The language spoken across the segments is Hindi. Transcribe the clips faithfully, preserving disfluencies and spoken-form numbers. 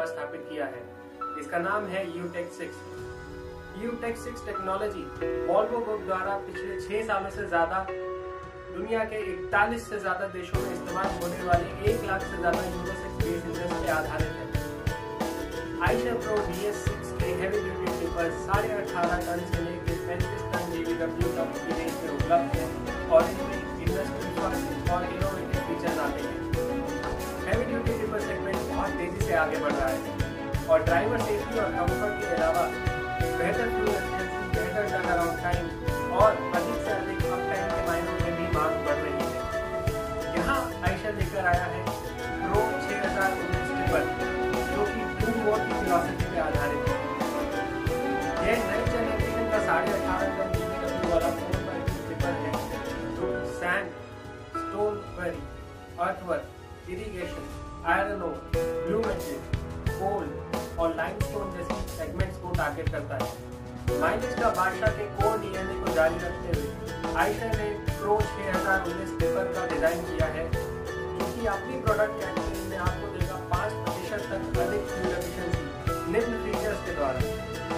द्वारा स्थापित किया है। इसका नाम है U Tech six. U Tech six technology Volvo group द्वारा पिछले छह सालों से ज्यादा दुनिया के इकतालीस से ज्यादा देशों में इस्तेमाल होने वाले एक लाख से ज्यादा यूरो सिक्स बेस इंजन पे आधारित है। Eicher Pro D S six के हेवी ड्यूटी टिपर साढ़े अठारह टन से लेकर पैंतीस टन जी बी डब्ल्यू तक की रेंज में उपलब्ध है और इनमें इंडस्ट्री फर्स्ट और इनोवेटिव फीचर्स आते हैं। हेवी ड्यूटी टिपर सेगमेंट बहुत तेजी से आगे बढ़ रहा है और ड्राइवर सेफ्टी और कंफर्ट के अलावा बेहतर फ्यूल एफिशिएंसी, बेहतर टर्न अराउंड टाइम और अधिक से अधिक अप टाइम के मायनों में भी मांग बढ़ रही है। यहाँ आइशर लेकर आया है प्रो छह हज़ार उन्नीस टिपर जो कि टू मोर की फिलॉसफी पे आधारित है। यह नई जनरेशन का साढ़े अठारह टन जी बी डब्ल्यू वाला फोर बाई टू टिपर है जो sand, stone quarry, earthwork, irrigation, iron ore, blue metal, coal और लाइमस्टोन जैसी सेगमेंट्स को टारगेट करता है। माइलेज का बादशाह के कोर डीएनए को जारी रखते हुए आइशर ने प्रो छह हज़ार उन्नीस टिपर का डिजाइन किया है जो कि अपनी प्रोडक्ट कैटेगरी में आपको देगा पाँच प्रतिशत तक अधिक फ्यूल एफिशिएंसी निम्न फीचर्स के द्वारा।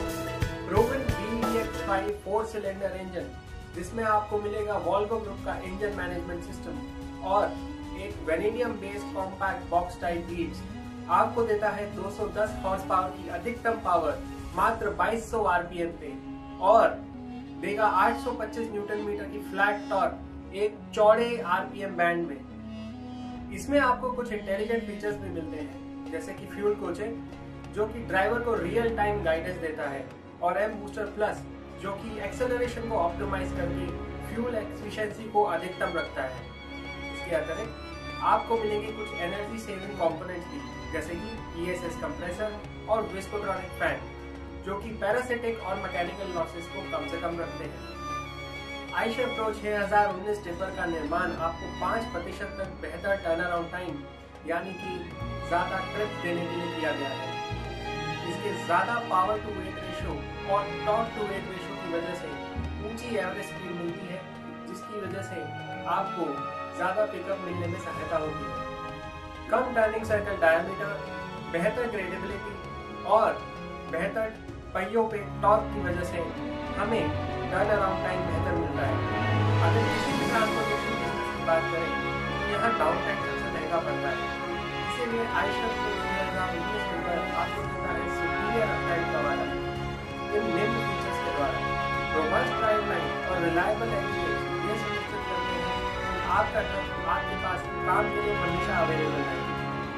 Proven V D X five four cylinder engine जिसमें आपको मिलेगा वॉल्वो ग्रुप का इंजन मैनेजमेंट सिस्टम और एक vanadium based compact box type beats आपको देता है दो सौ दस हॉर्स पावर की अधिकतम पावर मात्र बाईस सौ आरपीएम पे और देगा आठ सौ पच्चीस न्यूटन मीटर की फ्लैट टॉर्क एक चौड़े आरपीएम बैंड में। इसमें आपको कुछ इंटेलिजेंट फीचर्स भी मिलते हैं जैसे कि फ्यूल कोचिंग जो कि ड्राइवर को रियल टाइम गाइडेंस देता है और एम बूस्टर प्लस जो कि एक्सेलरेशन को ऑप्टिमाइज करके फ्यूल एफिशिएंसी को अधिकतम रखता है। इसके अतिरिक्त आपको मिलेंगे कुछ एनर्जी सेविंग कंपोनेंट्स भी जैसे कि ई एस एस कंप्रेसर और विस्कोट्रॉनिक फैन जो कि पैरासिटिक और मैकेनिकल लॉसेस को कम से कम रखते हैं। आइशर प्रो छह हज़ार उन्नीस टिपर का निर्माण आपको पाँच प्रतिशत तक बेहतर टर्न अराउंड टाइम यानी कि ज्यादा ट्रिप देने के लिए किया गया है। इसके ज्यादा पावर टू वेट रेशियो और टॉर्क टू वेट रेशियो की वजह से ऊंची एवरेज स्पीड मिलती है जिसकी वजह से आपको ज्यादा पिकअप मिलने में सहायता होती है। कम टर्निंग सर्कल डायमीटर, बेहतर ग्रेडेबिलिटी और बेहतर पहियों पे टॉर्क की वजह से हमें टर्न अराउंड टाइम बेहतर मिलता है। अगर किसी भी ट्रांसपोर्टेशन बिजनेस की बात करें तो यहाँ डाउन टाइम सबसे महंगा पड़ता है। इसीलिए आइशर प्रो छह हज़ार उन्नीस टिपर आपको देता है सुपीरियर अपटाइम का वादा इन निम्न फीचर्स के द्वारा। रोबस्ट ड्राइवलाइन और रिलायबल एक्सपीरियंस ये सुनिश्चित करते हैं कि आपका ट्रक आपके पास काम के लिए हमेशा अवेलेबल है।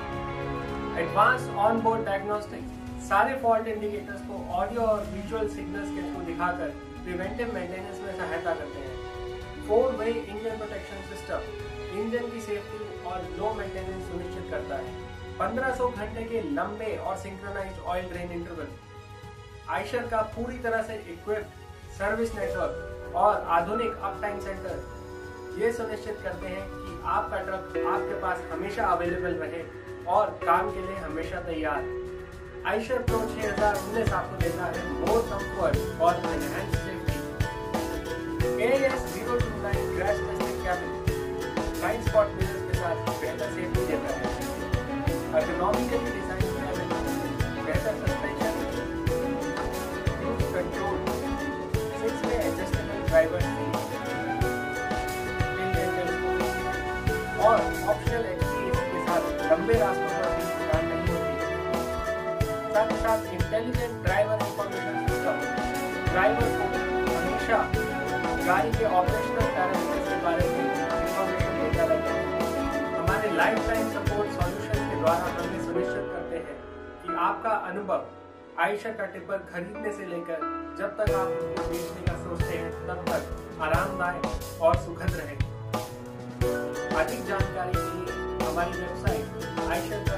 एडवांस ऑन बोर्ड डायग्नोस्टिक्स सारे फॉल्ट इंडिकेटर्स को ऑडियो और विजुअल सिग्नल्स के थ्रू दिखाकर प्रिवेंटिव मेंटेनेंस में सहायता करते हैं। Four way engine protection system engine की सेफ्टी और लो मेंटेनेंस सुनिश्चित करता है। पंद्रह सौ घंटे के लंबे और synchronised oil drain interval. Eicher का पूरी तरह से इक्विप्ड सर्विस नेटवर्क और आधुनिक अप टाइम सेंटर ये सुनिश्चित करते हैं कि आपका ट्रक आपके पास हमेशा अवेलेबल रहे और काम के लिए हमेशा तैयार। आइशर प्रो छह हज़ार उन्नीस आपको देता है मोर कंफर्ट और enhanced safety. A S zero two nine crash testing cabin blind spot mirrors के साथ बेहतर सेफ्टी देता है। एर्गोनॉमिकली डिजाइन कैबिन, बेहतर suspension, cruise control, six way adjustable driver seat और ऑप्शनल एक्सपीरियंस के साथ लंबे रास्तों पर भी थकान नहीं होती। साथ ही साथ intelligent driver information system driver को हमेशा गाड़ी के ऑपरेशनल पैरामीटर्स के बारे में इंफॉर्मेशन देता रहता है। हमारे लाइफ टाइम सपोर्ट सॉल्यूशन के द्वारा हम ये सुनिश्चित करते हैं कि आपका अनुभव आइशर का टिपर खरीदने से लेकर जब तक आप उसको बेचने का सोचते हैं तब तक आरामदायक और सुखद रहे। अधिक जानकारी के लिए हमारी वेबसाइट आइशर